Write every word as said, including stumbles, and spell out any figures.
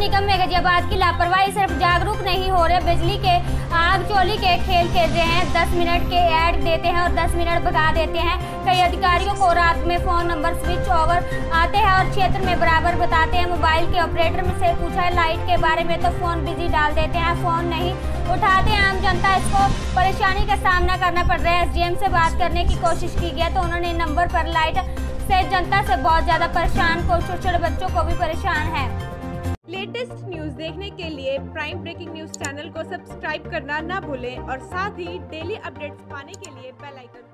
निगम में गाजियाबाद की लापरवाही, सिर्फ जागरूक नहीं हो रहे, बिजली के आग चोली के खेल खेल रहे हैं। दस मिनट के ऐड देते हैं और दस मिनट भगा देते हैं। कई अधिकारियों को रात में फोन नंबर स्विच ओवर आते हैं और क्षेत्र में बराबर बताते हैं। मोबाइल के ऑपरेटर में से पूछा है लाइट के बारे में तो फोन बिजी डाल देते हैं, फोन नहीं उठाते हैं। आम जनता इसको परेशानी का सामना करना पड़ रहा है। एसडीएम से बात करने की कोशिश की गया तो उन्होंने नंबर पर लाइट से जनता से बहुत ज्यादा परेशान, को छोटे छोटे बच्चों को भी परेशान है। लेटेस्ट न्यूज देखने के लिए प्राइम ब्रेकिंग न्यूज चैनल को सब्सक्राइब करना ना भूलें और साथ ही डेली अपडेट्स पाने के लिए बेल आइकन